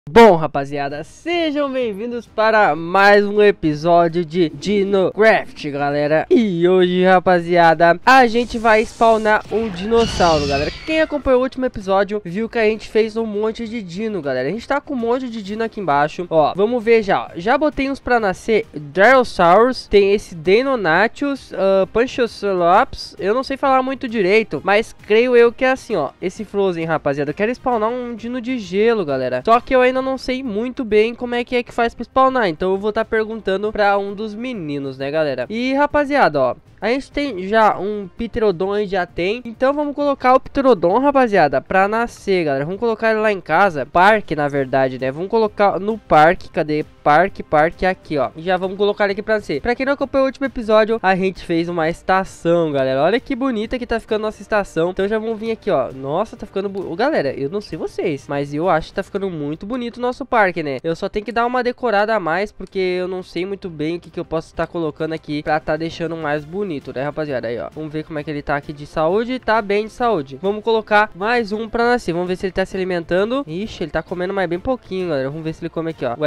Bom, rapaziada, sejam bem-vindos para mais um episódio de Dinocraft, galera. E hoje, rapaziada, a gente vai spawnar um dinossauro, galera. Quem acompanhou o último episódio viu que a gente fez um monte de dino, galera. A gente tá com um monte de dino aqui embaixo. Ó, vamos ver já. Já botei uns pra nascer Drylosaurus. Tem esse Deinonychus, Panchocelops. Eu não sei falar muito direito, mas creio eu que é assim, ó. Esse Frozen, rapaziada. Eu quero spawnar um dino de gelo, galera. Só que eu ainda não sei muito bem como é que faz pra spawnar. Então eu vou estar perguntando pra um dos meninos, né, galera? E, rapaziada, ó, a gente tem já um Pterodon, a gente já tem. Então vamos colocar o Pterodon, rapaziada, pra nascer, galera. Vamos colocar ele lá em casa. Parque, na verdade, né? Vamos colocar no parque. Cadê? Parque aqui, ó. E já vamos colocar ele aqui pra nascer. Pra quem não acompanhou o último episódio, a gente fez uma estação, galera. Olha que bonita que tá ficando nossa estação. Então já vamos vir aqui, ó. Nossa, tá ficando... Galera, eu não sei vocês, mas eu acho que tá ficando muito bonito o nosso parque, né? Eu só tenho que dar uma decorada a mais, porque eu não sei muito bem o que eu posso estar colocando aqui pra tá deixando mais bonito, né, rapaziada? Aí, ó. Vamos ver como é que ele tá aqui de saúde. Tá bem de saúde. Vamos colocar mais um pra nascer. Vamos ver se ele tá se alimentando. Ixi, ele tá comendo mais bem pouquinho, galera. Vamos ver se ele come aqui, ó.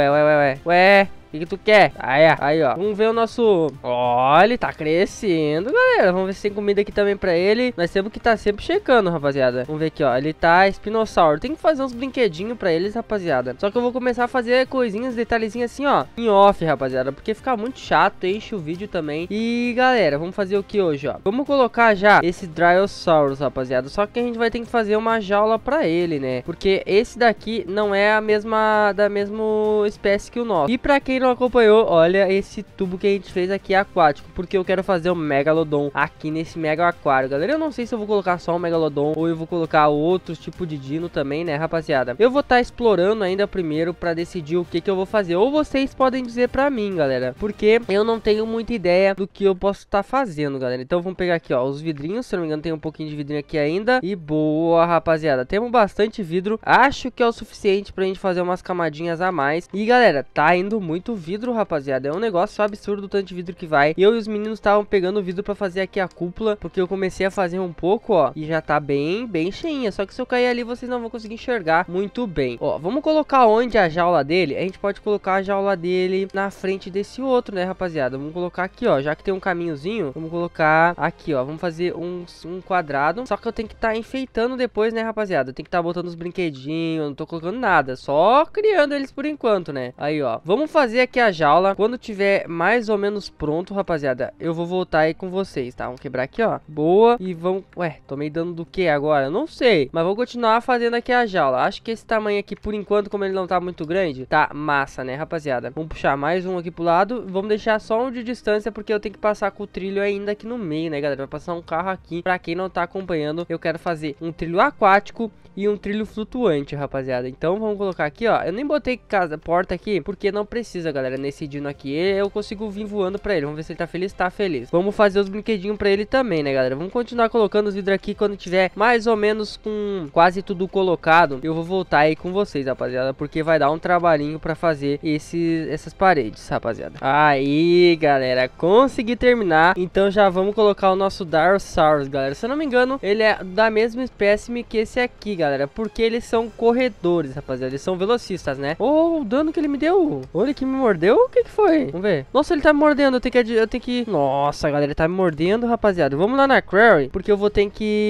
Ué. O que tu quer? Aí, ó. Vamos ver o nosso... Ó, ele tá crescendo, galera. Vamos ver se tem comida aqui também pra ele. Nós temos que tá sempre checando, rapaziada. Vamos ver aqui, ó. Ele tá espinossauro. Tem que fazer uns brinquedinhos pra eles, rapaziada. Só que eu vou começar a fazer coisinhas, detalhezinhos assim, ó, em off, rapaziada. Porque fica muito chato, enche o vídeo também. E, galera, vamos fazer o que hoje, ó? Vamos colocar já esse Drylosaurus, rapaziada. Só que a gente vai ter que fazer uma jaula pra ele, né? Porque esse daqui não é a mesma... da mesma espécie que o nosso. E pra quem não acompanhou, olha esse tubo que a gente fez aqui aquático, porque eu quero fazer o Megalodon aqui nesse mega aquário, galera. Eu não sei se eu vou colocar só o Megalodon ou eu vou colocar outros tipo de dino também, né, rapaziada. Eu vou estar explorando ainda primeiro pra decidir o que eu vou fazer, ou vocês podem dizer pra mim, galera, porque eu não tenho muita ideia do que eu posso estar fazendo, galera. Então vamos pegar aqui, ó, os vidrinhos, se eu não me engano tem um pouquinho de vidrinho aqui ainda. E boa, rapaziada, temos bastante vidro, acho que é o suficiente pra gente fazer umas camadinhas a mais. E, galera, tá indo muito vidro, rapaziada. É um negócio absurdo o tanto de vidro que vai. Eu e os meninos estavam pegando o vidro pra fazer aqui a cúpula, porque eu comecei a fazer um pouco, ó, e já tá bem cheinha. Só que se eu cair ali, vocês não vão conseguir enxergar muito bem. Ó, vamos colocar onde a jaula dele. A gente pode colocar a jaula dele na frente desse outro, né, rapaziada? Vamos colocar aqui, ó, já que tem um caminhozinho, vamos colocar aqui, ó. Vamos fazer um quadrado. Só que eu tenho que estar enfeitando depois, né, rapaziada? Eu tenho que estar botando os brinquedinhos, eu não tô colocando nada, só criando eles por enquanto, né? Aí, ó, vamos fazer aqui a jaula. Quando tiver mais ou menos pronto, rapaziada, eu vou voltar aí com vocês, tá? Vamos quebrar aqui, ó. Boa. E vamos... Ué, tomei dano do que agora? Não sei. Mas vou continuar fazendo aqui a jaula. Acho que esse tamanho aqui, por enquanto, como ele não tá muito grande, tá massa, né, rapaziada? Vamos puxar mais um aqui pro lado. Vamos deixar só um de distância, porque eu tenho que passar com o trilho ainda aqui no meio, né, galera? Vai passar um carro aqui. Pra quem não tá acompanhando, eu quero fazer um trilho aquático e um trilho flutuante, rapaziada. Então vamos colocar aqui, ó. Eu nem botei porta aqui, porque não precisa, galera. Nesse dino aqui, eu consigo vir voando pra ele. Vamos ver se ele tá feliz. Tá feliz. Vamos fazer os brinquedinhos pra ele também, né, galera? Vamos continuar colocando os vidros aqui. Quando tiver mais ou menos com quase tudo colocado, eu vou voltar aí com vocês, rapaziada, porque vai dar um trabalhinho pra fazer essas paredes, rapaziada. Aí, galera, consegui terminar. Então já vamos colocar o nosso Drylosaurus, galera. Se eu não me engano, ele é da mesma espécie que esse aqui, galera, porque eles são corredores, rapaziada. Eles são velocistas, né? Oh, o dano que ele me deu. Olha, que me mordeu. O que foi? Vamos ver. Nossa, ele tá me mordendo. Eu tenho que... Nossa, galera, ele tá me mordendo, rapaziada. Vamos lá na Quarry, porque eu vou ter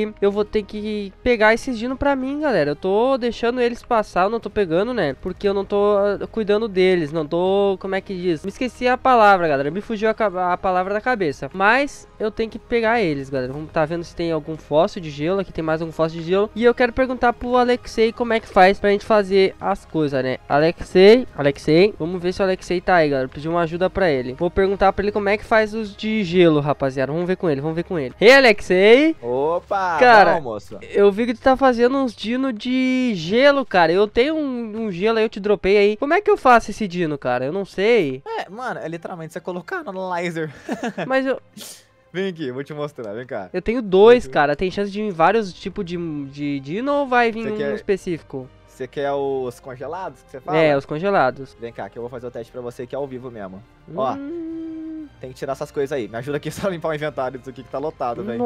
que pegar esses dinos pra mim, galera. Eu tô deixando eles passar, eu não tô pegando, né? Porque eu não tô cuidando deles. Não tô... Como é que diz? Me esqueci a palavra, galera. Me fugiu a palavra da cabeça. Mas eu tenho que pegar eles, galera. Vamos tá vendo se tem algum fóssil de gelo. Aqui tem mais um fóssil de gelo. E eu quero perguntar pro Alexei como é que faz pra gente fazer as coisas, né? Alexei. Vamos ver se o Alexei tá aí, galera. Pedir uma ajuda pra ele. Vou perguntar pra ele como é que faz os de gelo, rapaziada. Vamos ver com ele. Ei, Alexei. Opa, cara, bom, moço. Eu vi que tu tá fazendo uns dino de gelo, cara. Eu tenho um gelo aí, eu te dropei aí. Como é que eu faço esse dino, cara? Eu não sei. Mano, é literalmente você colocar no laser. Mas eu... Vem aqui, vou te mostrar, vem cá. Eu tenho dois, cara. Tem chance de vir vários tipos de dino ou vai vir um específico? Você quer os congelados que você fala? É, os congelados. Vem cá, que eu vou fazer o teste pra você aqui ao vivo mesmo. Ó, tem que tirar essas coisas aí. Me ajuda aqui só a limpar o inventário disso aqui que tá lotado, velho.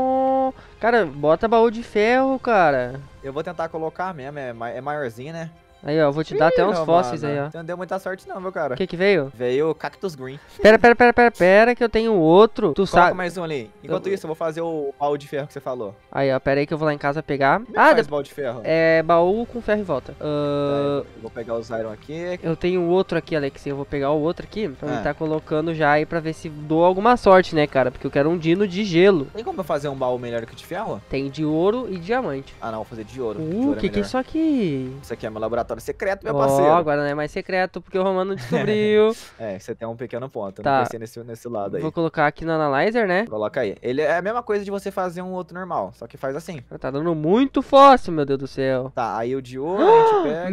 Cara, bota baú de ferro, cara. Eu vou tentar colocar mesmo, é maiorzinho, né? Aí, ó, eu vou te dar até uns fósseis aí, ó. Você não deu muita sorte não, meu cara. O que que veio? Veio Cactus Green. Pera, que eu tenho outro. Tu Coloca sabe... mais um ali. Enquanto isso, eu vou fazer o baú de ferro que você falou. Aí, ó, pera aí que eu vou lá em casa pegar. Como é que faz baú de ferro? É baú com ferro em volta. Eu vou pegar os iron aqui. Eu tenho outro aqui, Alex. Eu vou pegar o outro aqui pra mim tá colocando já aí pra ver se dou alguma sorte, né, cara? Porque eu quero um dino de gelo. Tem como eu fazer um baú melhor que o de ferro? Tem de ouro e diamante. Ah, não, vou fazer de ouro. Que é isso aqui? Isso aqui é meu laboratório secreto, meu parceiro. Agora não é mais secreto porque o Romano descobriu. Você tem um pequeno ponto. Eu Tá. não pensei nesse lado aí. Vou colocar aqui no Analyzer, né? Coloca aí. Ele é a mesma coisa de você fazer um outro normal, só que faz assim. Tá dando muito fóssil, meu Deus do céu. Tá, aí o de ouro a gente pega...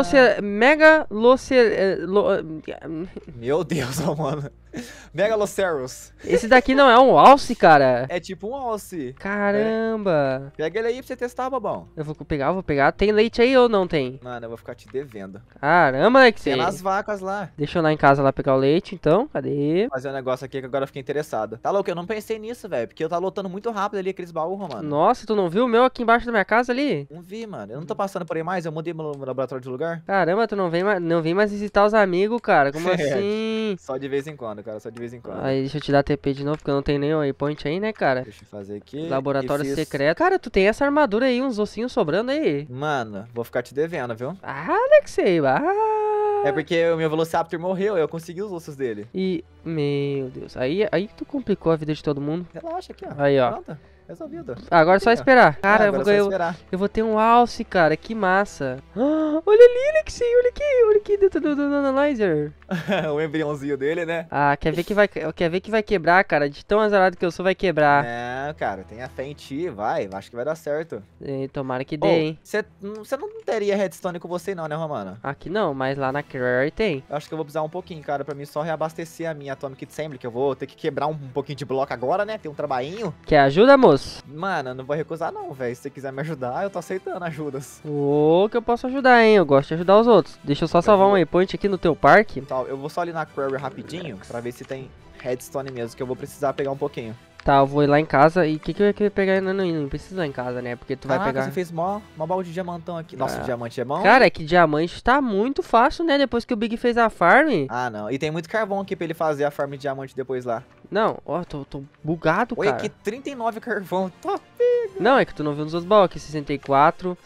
Meu Deus, mano. Megaloceros. Esse daqui não é um alce, cara. É tipo um alce. Caramba. Pega ele aí pra você testar, babão. Eu vou pegar. Tem leite aí ou não tem? Mano, eu vou ficar te devendo. Caramba, Alex. Tem nas vacas lá. Deixa eu ir lá em casa lá pegar o leite, então. Cadê? Fazer um negócio aqui que agora eu fiquei interessado. Tá louco? Eu não pensei nisso, velho. Porque eu tava lotando muito rápido ali aqueles baús, mano. Nossa, tu não viu o meu aqui embaixo da minha casa ali? Não vi, mano. Eu não tô passando por aí mais. Eu mudei meu laboratório de lugar. Caramba, tu não vem mais visitar os amigos, cara. Como assim? Só de vez em quando, cara. Só de vez em quando. Aí, deixa eu te dar TP de novo, porque eu não tenho nenhum waypoint aí, né, cara? Deixa eu fazer aqui. Laboratório secreto. Cara, tu tem essa armadura aí, uns ossinhos sobrando aí. Mano, vou ficar te devendo, viu? Ah, Alexei, É porque o meu Velociraptor morreu, eu consegui os ossos dele. E, meu Deus, aí tu complicou a vida de todo mundo. Relaxa aqui, ó. Aí, ó. Pronto, resolvido. Agora é só esperar. Cara, eu vou ter um alce, cara, que massa. Olha ali, Alexei, olha aqui dentro do Analyzer. O embriãozinho dele, né? Ah, quer ver que vai quebrar, cara? De tão azarado que eu sou, vai quebrar. Não, cara, tenha fé em ti, vai. Acho que vai dar certo. Tomara que dê, hein? Você não teria redstone com você não, né, Romano? Aqui não, mas lá na Quarry tem. Eu acho que eu vou precisar um pouquinho, cara, pra mim só reabastecer a minha Atomic Assembly, que eu vou ter que quebrar um pouquinho de bloco agora, né? Tem um trabalhinho. Quer ajuda, moço? Mano, eu não vou recusar não, velho. Se você quiser me ajudar, eu tô aceitando ajudas. Que eu posso ajudar, hein? Eu gosto de ajudar os outros. Deixa eu só salvar um waypoint aqui no teu parque. Tá, eu vou só ali na Quarry rapidinho, pra ver se tem redstone mesmo, que eu vou precisar pegar um pouquinho. Tá, eu vou ir lá em casa. E o que eu ia querer pegar? Não precisa ir lá em casa, né? Porque tu vai pegar... você fez mó balde de diamantão aqui. Nossa, o diamante é bom. Cara, é que diamante tá muito fácil, né? Depois que o Big fez a farm. Ah, não. E tem muito carvão aqui pra ele fazer a farm de diamante depois lá. Não, ó, tô bugado, cara. Oi, aqui 39 carvão. Top! Não, é que tu não viu nos outros baús aqui. 64.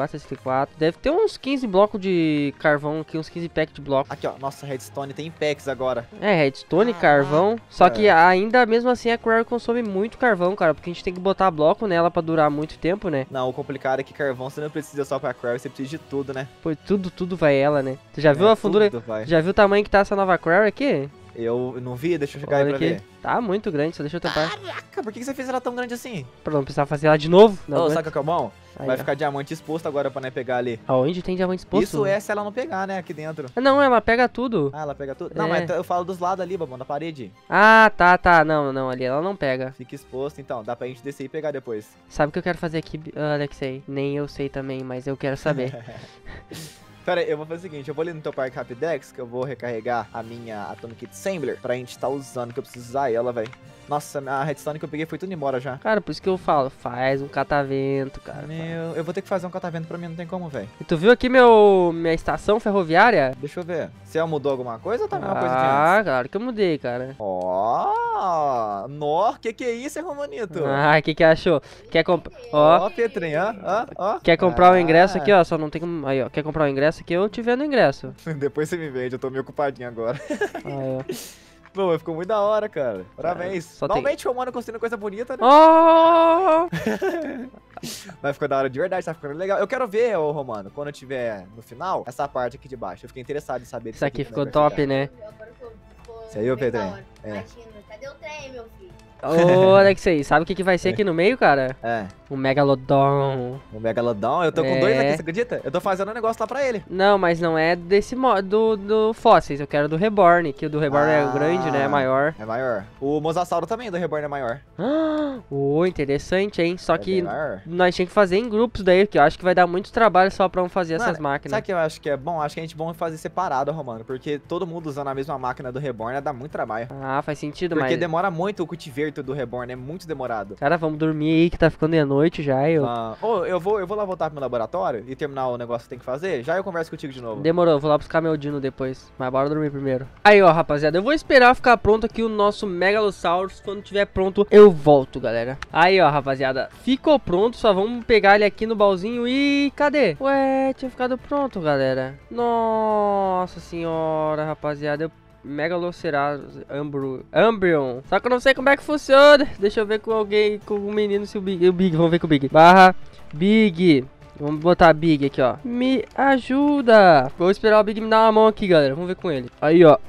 Deve ter uns 15 blocos de carvão aqui, uns 15 packs de bloco. Aqui, ó. Nossa, redstone tem packs agora. É, redstone, carvão. Só que ainda mesmo assim a Quarry consome muito carvão, cara. Porque a gente tem que botar bloco nela pra durar muito tempo, né? Não, o complicado é que carvão você não precisa só pra Quarry, você precisa de tudo, né? Pois tudo vai ela, né? Tu já viu a fundura? Já viu o tamanho que tá essa nova Quarry aqui? Eu não vi, deixa eu chegar aí pra ver. Tá muito grande, só deixa eu tampar. Caraca, por que você fez ela tão grande assim? Pra não precisar fazer ela de novo. Sabe o que é bom? Aí, vai ficar diamante exposto agora pra nós pegar ali. Aonde tem diamante exposto? Isso é se ela não pegar, né, aqui dentro. Não, ela pega tudo. Ah, ela pega tudo? Não, mas eu falo dos lados ali, babão, da parede. Ah, tá. Não, ali ela não pega. Fica exposto, então. Dá pra gente descer e pegar depois. Sabe o que eu quero fazer aqui, Alexei? Nem eu sei também, mas eu quero saber. Pera aí, eu vou fazer o seguinte, eu vou ali no teu parque Rapidex, que eu vou recarregar a minha Atomic Assembler pra gente tá usando, que eu preciso usar ela, velho. Nossa, a redstone que eu peguei foi tudo embora já. Cara, por isso que eu falo, faz um catavento, cara. Eu vou ter que fazer um catavento pra mim, não tem como, velho. E tu viu aqui minha estação ferroviária? Deixa eu ver. Você mudou alguma coisa ou tá a mesma coisa que antes? Ah, claro que eu mudei, cara. Nó, que é isso, Romanito? Que achou? Quer comprar... Ó, Petrinho, ó. Quer comprar o ingresso aqui, ó, só não tem como... Aí, ó, quer comprar o ingresso aqui, eu te vendo o ingresso. Depois você me vende, eu tô meio ocupadinho agora. Aí, ó. Pô, ficou muito da hora, cara. Parabéns. Normalmente o Romano construindo coisa bonita, né? Mas ficou da hora de verdade, tá ficando legal. Eu quero ver, ô Romano, quando eu tiver no final, essa parte aqui de baixo. Eu fiquei interessado em saber. Isso aqui ficou top, né? Isso aí, ô Pedrinho. Cadê o trem, meu filho? Ô, Alexei, sabe o que vai ser aqui no meio, cara? Um Megalodon. Um Megalodon? Eu tô com dois aqui, você acredita? Eu tô fazendo um negócio lá pra ele. Não, mas não é desse modo do Fósseis. Eu quero do Reborn, que o do Reborn é grande, né? É maior. É maior. O Mosasauro também, do Reborn é maior. Interessante, hein? Só que nós tínhamos que fazer em grupos daí, que eu acho que vai dar muito trabalho só pra fazer essas máquinas. Sabe o que eu acho que é bom? Acho que a gente é bom fazer separado, Romano. Porque todo mundo usando a mesma máquina do Reborn dá muito trabalho. Faz sentido, Porque demora muito o cultiveiro acerto do Reborn é muito demorado. Cara, vamos dormir aí que tá ficando de noite já. Eu vou lá voltar pro meu laboratório e terminar o negócio que tem que fazer. Já eu converso contigo de novo. Demorou, vou lá buscar meu Dino depois. Mas bora dormir primeiro. Aí, ó, rapaziada, eu vou esperar ficar pronto aqui o nosso Megalosaurus. Quando tiver pronto, eu volto, galera. Aí, ó, rapaziada, ficou pronto. Só vamos pegar ele aqui no baúzinho e... cadê? Ué, tinha ficado pronto, galera. Nossa senhora, rapaziada. Megaloceratops Umbreon. Só que eu não sei como é que funciona. Deixa eu ver com alguém, com o menino, se o Big, vamos ver com o Big. Barra Big. Vamos botar Big aqui, ó. Me ajuda. Vou esperar o Big me dar uma mão aqui, galera. Vamos ver com ele. Aí, ó.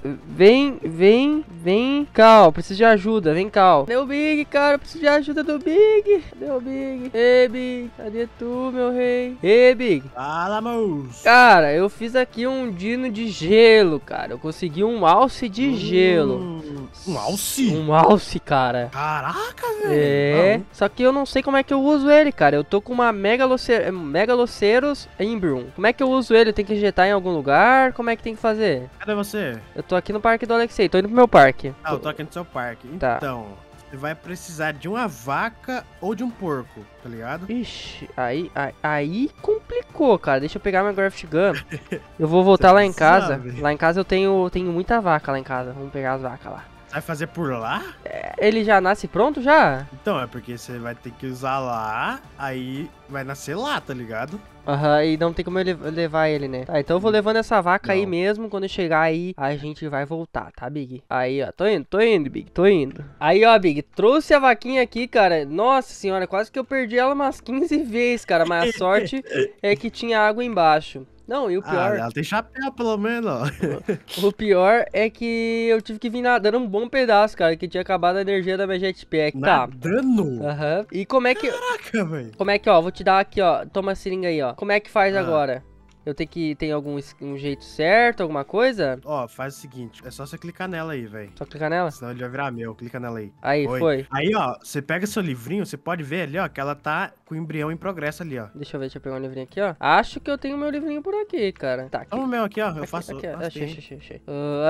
Vem, Cal. Preciso de ajuda. Vem, Cal. Cadê o Big, cara? Preciso de ajuda do Big. Cadê o Big? Ei, Big. Cadê tu, meu rei? Ei, Big. Fala, moço. Cara, eu fiz aqui um dino de gelo, cara. Eu consegui um alce de gelo. Um alce? Um alce, cara. Caraca, velho. É. Só que eu não sei como é que eu uso ele, cara. Eu tô com uma Megaloceros Umbreon. Como é que eu uso ele? Tem que injetar em algum lugar? Como é que tem que fazer? Cadê você? Eu tô aqui no parque do Alexei. Tô indo pro meu parque. Ah, eu tô aqui no seu parque. Tá. Então, você vai precisar de uma vaca ou de um porco, tá ligado? Ixi, aí complicou, cara. Deixa eu pegar minha Graft Gun. Eu vou voltar lá em casa. sabe. Lá em casa eu tenho muita vaca lá em casa. Vamos pegar as vacas lá. Vai fazer por lá? Ele já nasce pronto já? Então, é porque você vai ter que usar lá, aí vai nascer lá, tá ligado? Aham, e não tem como eu levar ele, né? Tá, então eu vou levando essa vaca aí Não. mesmo. Quando eu chegar aí, a gente vai voltar, tá, Big? Aí, ó, tô indo, Big, tô indo. Aí, ó, Big, trouxe a vaquinha aqui, cara. Nossa senhora, quase que eu perdi ela umas 15 vezes, cara. Mas a sorte é que tinha água embaixo. Não, e o pior... ela tem chapéu, pelo menos, ó. O pior é que eu tive que vir nadando um bom pedaço, cara, que tinha acabado a energia da minha jetpack. Tá. Nadando? Aham. E como é que... Caraca, velho. Como é que, ó, vou te dar aqui, ó. Toma a seringa aí, ó. Como é que faz agora? Eu tenho que... Tem um jeito certo, alguma coisa? Ó, faz o seguinte, é só você clicar nela aí, velho. Só clicar nela? Senão ele vai virar meu, clica nela aí. Aí, foi. Aí, ó, você pega seu livrinho, você pode ver ali, ó, que ela tá com o embrião em progresso ali, ó. Deixa eu ver, deixa eu pegar um livrinho aqui, ó. Acho que eu tenho meu livrinho por aqui, cara. Tá, aqui. Toma o meu aqui, ó, eu Aqui, faço. aqui, faço achei, bem. achei.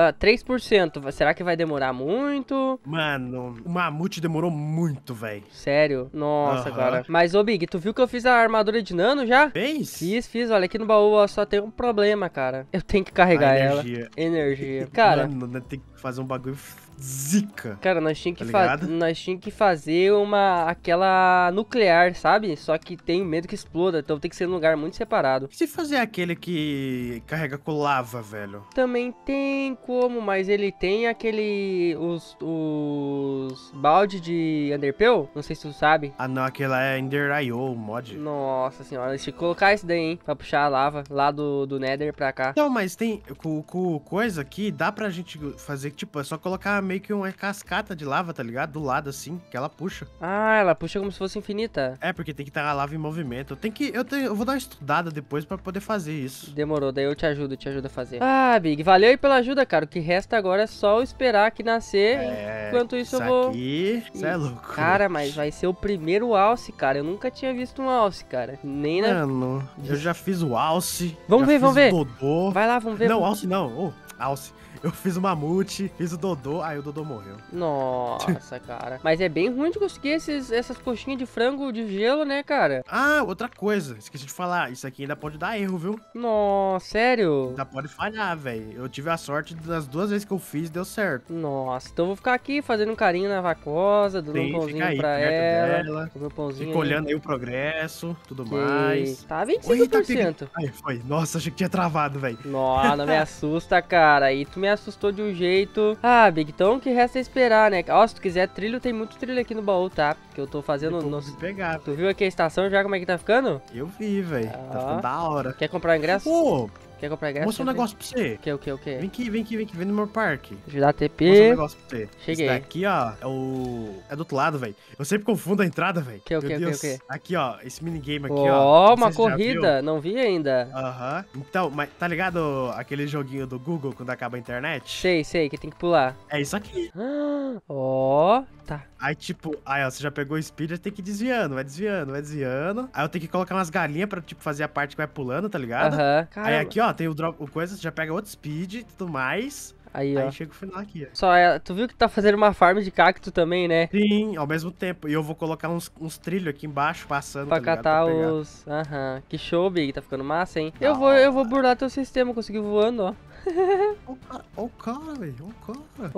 3%. Será que vai demorar muito? Mano, o mamute demorou muito, velho. Sério? Nossa, Aham. cara. Mas, ô, Big, tu viu que eu fiz a armadura de nano já? Fez? Fiz. Olha aqui no baú, ó, só tem um problema, cara. Eu tenho que carregar A ela. energia. Energia. Cara, Mano, nós tem que fazer um bagulho zica. cara, nós tínhamos que, Tá ligado? fazer aquela nuclear, sabe? Só que tenho medo que exploda, então tem que ser num lugar muito separado. E se fazer aquele que carrega com lava, velho? Também tem como, mas ele tem aquele... Os balde de Underpearl? Não sei se tu sabe. Ah, não, aquela é Ender.io, mod. Nossa senhora, deixa eu colocar isso daí, hein? Pra puxar a lava lá do Nether pra cá. Então, mas tem com coisa aqui, dá pra gente fazer, tipo, é só colocar meio que uma cascata de lava, tá ligado? Do lado, assim, que ela puxa. Ah, ela puxa como se fosse infinita. É, porque tem que estar a lava em movimento. Eu vou dar uma estudada depois pra poder fazer isso. Demorou, daí eu te ajudo a fazer. Ah, Big, valeu aí pela ajuda, cara. O que resta agora é só eu esperar aqui nascer. Enquanto isso eu vou... Aqui, você é louco. Cara, mas vai ser o primeiro alce, cara. Eu nunca tinha visto um alce, cara. Nem na... Mano, eu já fiz o alce. Vamos ver, vamos ver. O Dodô. Vai lá, vamos ver. Não, alce não. Oh, alce. Eu fiz o mamute, fiz o Dodô, aí o Dodô morreu. Nossa, cara. Mas é bem ruim de conseguir essas coxinhas de frango de gelo, né, cara? Ah, outra coisa, esqueci de falar, isso aqui ainda pode dar erro, viu? Nossa, sério? Ainda pode falhar, velho. Eu tive a sorte das 2 vezes que eu fiz, deu certo. Nossa, então eu vou ficar aqui fazendo um carinho na vacosa, dando um Fica pãozinho aí, pra perto ela. dela. Comer um pãozinho Fica olhando aí o progresso, tudo mais. Tá Oi, 25%. Aí, foi. Nossa, achei que tinha travado, velho. Nossa, não me assusta, cara. Aí tu me assustou de um jeito. Ah, Big, então o que resta é esperar, né? Ó, se tu quiser trilho, tem muito trilho aqui no baú, tá? Que eu tô fazendo... Depois eu vou pegar. Tu viu aqui a estação já, como é que tá ficando? Eu vi, velho. Tá Ah. ficando da hora. Quer comprar ingresso? Ô, Quer comprar ingresso? mostra um negócio pra você. O que? Vem aqui, vem no meu parque. Ajudar a Mostra um TP. negócio pra você. Cheguei. Esse daqui, ó, é do outro lado, velho. Eu sempre confundo a entrada, velho. Que? Meu Deus. Aqui, ó, esse minigame aqui, ó. Ó, Não uma sei se você já viu. corrida. Não vi ainda. Aham. Então, mas tá ligado aquele joguinho do Google quando acaba a internet? Sei, que tem que pular. É isso aqui. Ó, tá. Aí, tipo, aí, ó, você já pegou o speed, tem que ir desviando, vai desviando. Aí eu tenho que colocar umas galinhas pra, tipo, fazer a parte que vai pulando, tá ligado? Aham. Aí aqui, ó, tem o drop, o coisa, você já pega outro speed e tudo mais. Aí, ó. Aí chega o final aqui, ó. Só tu viu que tá fazendo uma farm de cacto também, né? Sim, ao mesmo tempo. E eu vou colocar uns trilhos aqui embaixo, passando, Pra tá ligado? catar Pra pegar. os... Aham. Que show, Big. Tá ficando massa, hein? Da Eu vou burlar teu sistema. Consegui voando, ó. Ó o cara, velho. Ó o cara.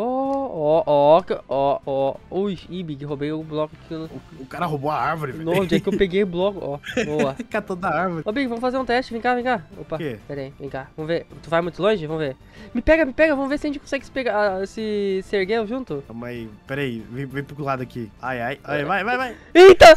Ó. Ui, Big. Roubei o bloco aqui. O cara roubou a árvore, velho. Nossa, onde é que eu peguei o bloco? Ó, boa. Catou da árvore. Ô, Big, vamos fazer um teste. Vem cá, vem cá. Opa, O quê? pera aí, vem cá. Vamos ver. Tu vai muito longe? Vamos ver. Me pega. Vamos ver se a gente consegue se erguer junto. Calma aí. Pera aí. Vem pro lado aqui. Ai. Vai. Eita!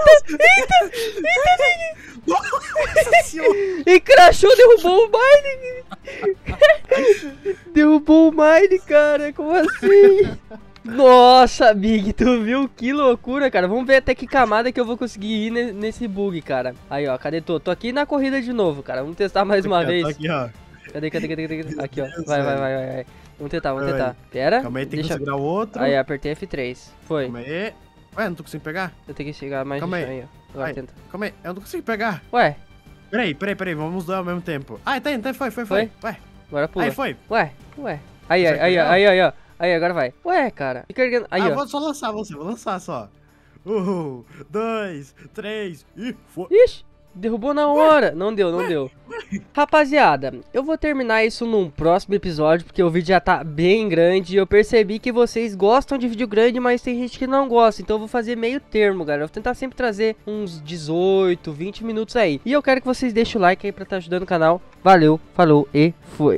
Nossa senhora. E crashou, derrubou o mine. Derrubou o mine, cara. Como assim? Nossa, Big, tu viu que loucura, cara. Vamos ver até que camada que eu vou conseguir ir nesse bug, cara. Aí, ó, cadê tu? Tô aqui na corrida de novo, cara. Vamos testar mais uma vez. Tô aqui, ó. Cadê? Aqui, ó. Deus, Vai. Vamos tentar. Vai. Pera. Calma aí, tem que deixa... segurar o outro. Aí, apertei F3. Foi. Calma aí. Ué, não tô conseguindo pegar? Eu tenho que chegar mais Calma no aí. chão aí, ó. Agora Ai. tenta. Calma aí, eu não consigo pegar. Ué, Peraí, vamos dois ao mesmo tempo. Ah, tá indo, foi. Foi? Ué, agora pula. aí foi. Ué. Aí, Consegue ó. pegar? Aí, agora vai. Ué, cara. Fica erguendo. Aí, ó. Vou só lançar você, vou lançar só. 2, 3 e foi. Ixi, derrubou na hora. Não deu. Rapaziada, eu vou terminar isso num próximo episódio, porque o vídeo já tá bem grande. E eu percebi que vocês gostam de vídeo grande, mas tem gente que não gosta. Então eu vou fazer meio termo, galera. Eu vou tentar sempre trazer uns 18, 20 minutos aí. E eu quero que vocês deixem o like aí pra estar ajudando o canal. Valeu, falou e fui.